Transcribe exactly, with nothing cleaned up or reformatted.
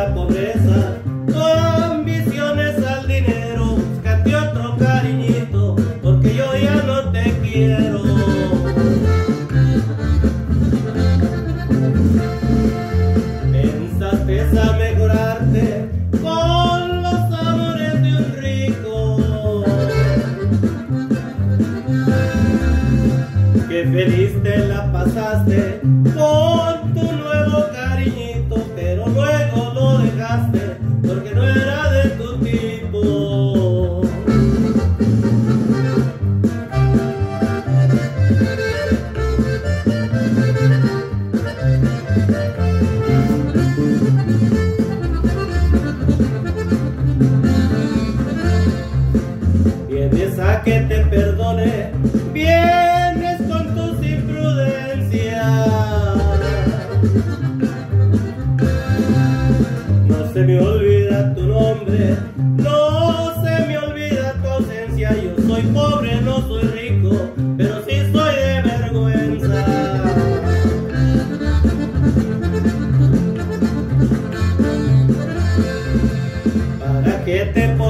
la pobreza, tu ambición es al dinero. Búscate otro cariñito, porque yo ya no te quiero. Pensaste a mejorarte con los amores de un rico. Qué feliz te la pasaste con tu nuevo cariñito, pero luego lo dejaste porque no era de tu tipo. Vienes a que te perdone, vienes con tus imprudencias. No se me olvida tu nombre, no se me olvida tu ausencia. Yo soy pobre, no soy rico, pero sí soy de vergüenza. ¿Para qué te